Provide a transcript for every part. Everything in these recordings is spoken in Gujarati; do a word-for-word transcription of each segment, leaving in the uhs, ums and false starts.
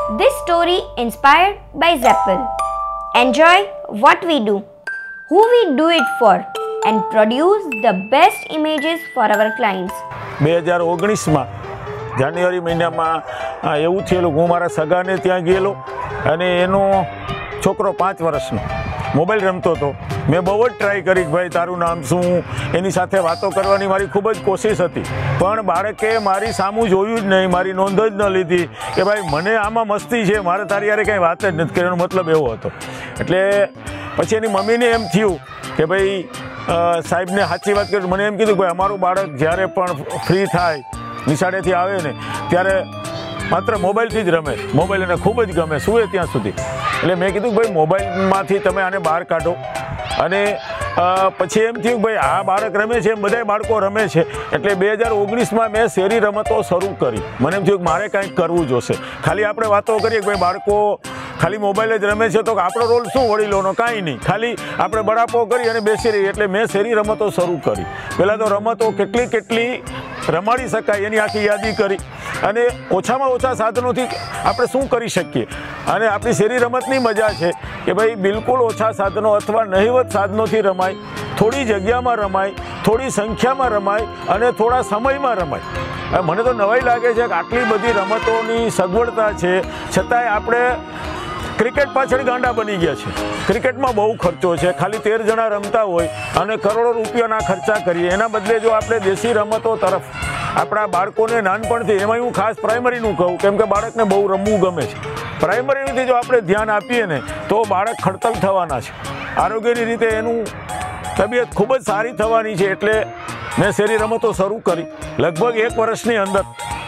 This story inspired by ZAPPL. Enjoy what we do, who we do it for, and produce the best images for our clients. બે હજાર ઓગણીસમાં જાન્યુઆરી મહિનામાં એવું થયેલું, હું મારા સગાને ત્યાં ગયેલો અને એનો છોકરો પાંચ વર્ષનો મોબાઈલ રમતો હતો. મેં બહુ જ ટ્રાય કરી કે ભાઈ તારું નામ શું, એની સાથે વાતો કરવાની મારી ખૂબ જ કોશિશ હતી, પણ બાળકે મારી સામું જોયું જ નહીં, મારી નોંધ જ ન લીધી કે ભાઈ મને આમાં મસ્તી છે, મારે તારી યારે કંઈ વાત જ નથી કરવાનો મતલબ એવો હતો. એટલે પછી એની મમ્મીને એમ થયું કે ભાઈ સાહેબને સાચી વાત કરી. મને એમ કીધું કે ભાઈ અમારું બાળક જ્યારે પણ ફ્રી થાય નિશાળેથી આવે ને ત્યારે માત્ર મોબાઈલથી જ રમે, મોબાઈલ એને ખૂબ જ ગમે, સૂવે ત્યાં સુધી. એટલે મેં કીધું કે ભાઈ મોબાઈલમાંથી તમે આને બહાર કાઢો. અને પછી એમ થયું કે ભાઈ આ બાળક રમે છે એમ બધાય બાળકો રમે છે. એટલે બે હજાર ઓગણીસમાં મેં શેરી રમતો શરૂ કરી. મને એમ થયું કે મારે કાંઈક કરવું જોશે. ખાલી આપણે વાતો કરીએ કે ભાઈ બાળકો ખાલી મોબાઈલ જ રમે છે તો આપણો રોલ શું વડીલોનો, કાંઈ નહીં, ખાલી આપણે બળાપો કરી અને બેસી રહીએ. એટલે મેં શેરી રમતો શરૂ કરી. પહેલાં તો રમતો કેટલી કેટલી રમાડી શકાય એની આખી યાદી કરી અને ઓછામાં ઓછા સાધનોથી આપણે શું કરી શકીએ. અને આપણી શેરી રમતની મજા છે કે ભાઈ બિલકુલ ઓછા સાધનો અથવા નહિવત સાધનોથી રમાય, થોડી જગ્યામાં રમાય, થોડી સંખ્યામાં રમાય અને થોડા સમયમાં રમાય. મને તો નવાઈ લાગે છે કે આટલી બધી રમતોની સગવડતા છે છતાંય આપણે ક્રિકેટ પાછળ ગાંડા બની ગયા છે. ક્રિકેટમાં બહુ ખર્ચો છે, ખાલી તેર જણા રમતા હોય અને કરોડો રૂપિયાના ખર્ચા કરીએ. એના બદલે જો આપણે દેશી રમતો તરફ આપણા બાળકોને નાનપણથી, એમાં હું ખાસ પ્રાઇમરીનું કહું કેમ કે બાળકને બહુ રમવું ગમે છે, પ્રાઇમરીથી જો આપણે ધ્યાન આપીએ ને તો બાળક ખડતલ થવાના છે, આરોગ્યની રીતે એનું તબિયત ખૂબ જ સારી થવાની છે. એટલે મેં શેરી રમતો શરૂ કરી. લગભગ એક વર્ષની અંદર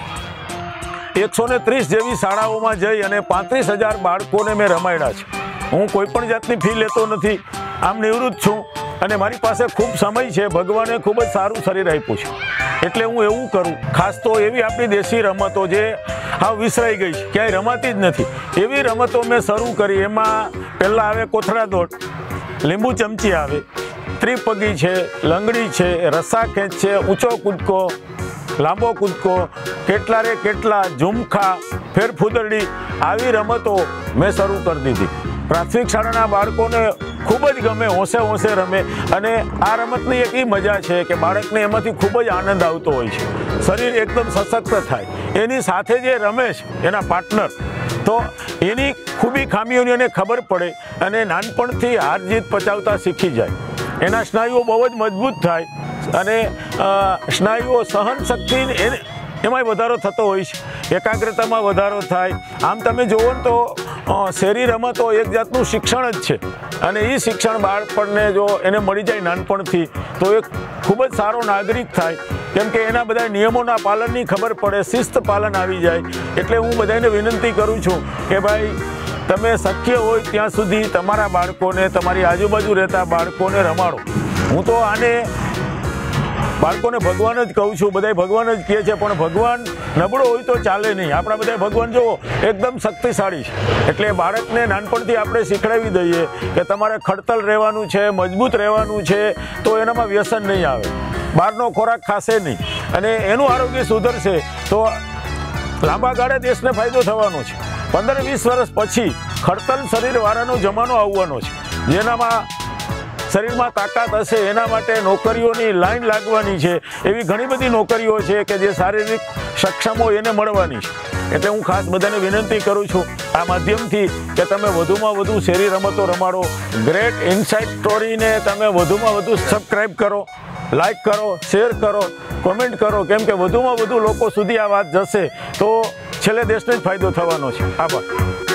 એકસો ને ત્રીસ જેવી શાળાઓમાં જઈ અને પાંત્રીસ હજાર બાળકોને મેં રમાડ્યા છે. હું કોઈ પણ જાતની ફી લેતો નથી, આમ નિવૃત્ત છું અને મારી પાસે ખૂબ સમય છે. ભગવાને ખૂબ જ સારું શરીર આપ્યું છે એટલે હું એવું કરું. ખાસ તો એવી આપણી દેશી રમતો જે હા વિસરાઈ ગઈ છે, ક્યાંય રમાતી જ નથી, એવી રમતો મેં શરૂ કરી. એમાં પહેલાં આવે કોથળા દોડ, લીંબુ ચમચી આવે, ત્રિપગી છે, લંગડી છે, રસ્સા ખેંચ છે, ઊંચો કૂદકો, લાંબો કૂદકો, કેટલા રે કેટલા, ઝુમખા, ફેરફૂદરડી, આવી રમતો મેં શરૂ કરી દીધી. પ્રાથમિક શાળાના બાળકોને ખૂબ જ ગમે, હોંશે હોંશે રમે. અને આ રમતની એક એ મજા છે કે બાળકને એમાંથી ખૂબ જ આનંદ આવતો હોય છે, શરીર એકદમ સશક્ત થાય. એની સાથે જે રમે છે એના પાર્ટનર, તો એની ખૂબી ખામીઓની એને ખબર પડે અને નાનપણથી હાર જીત પચાવતા શીખી જાય. એના સ્નાયુઓ બહુ જ મજબૂત થાય અને સ્નાયુઓ સહન શક્તિ એમાંય વધારો થતો હોય છે, એકાગ્રતામાં વધારો થાય. આમ તમે જુઓ ને તો શેરી રમતો એક જાતનું શિક્ષણ જ છે અને એ શિક્ષણ બાળપણને જો એને મળી જાય નાનપણથી તો એક ખૂબ જ સારો નાગરિક થાય. કેમ કે એના બધા નિયમોના પાલનની ખબર પડે, શિસ્ત પાલન આવી જાય. એટલે હું બધાને વિનંતી કરું છું કે ભાઈ તમે શક્ય હોય ત્યાં સુધી તમારા બાળકોને, તમારી આજુબાજુ રહેતા બાળકોને રમાડો. હું તો આને બાળકોને ભગવાન જ કહું છું, બધા ભગવાન જ કહે છે, પણ ભગવાન નબળો હોય તો ચાલે નહીં. આપણા બધા ભગવાન જુઓ એકદમ શક્તિશાળી છે. એટલે બાળકને નાનપણથી આપણે શીખડાવી દઈએ કે તમારે ખડતલ રહેવાનું છે, મજબૂત રહેવાનું છે, તો એનામાં વ્યસન નહીં આવે, બહારનો ખોરાક ખાશે નહીં અને એનું આરોગ્ય સુધરશે તો લાંબા ગાળે દેશને ફાયદો થવાનો છે. પંદર વીસ વર્ષ પછી ખડતલ શરીરવાળાનો જમાનો આવવાનો છે, જેનામાં શરીરમાં તાકાત હશે. એના માટે નોકરીઓની લાઈન લાગવાની છે. એવી ઘણી બધી નોકરીઓ છે કે જે શારીરિક સક્ષમ હોય એને મળવાની છે. એટલે હું ખાસ બધાને વિનંતી કરું છું આ માધ્યમથી કે તમે વધુમાં વધુ શેરી રમતો રમાડો. ગ્રેટ ઇનસાઇટ સ્ટોરીને તમે વધુમાં વધુ સબસ્ક્રાઈબ કરો, લાઈક કરો, શેર કરો, કોમેન્ટ કરો, કેમ કે વધુમાં વધુ લોકો સુધી આ વાત જશે તો છેલ્લે દેશને જ ફાયદો થવાનો છે. આભાર.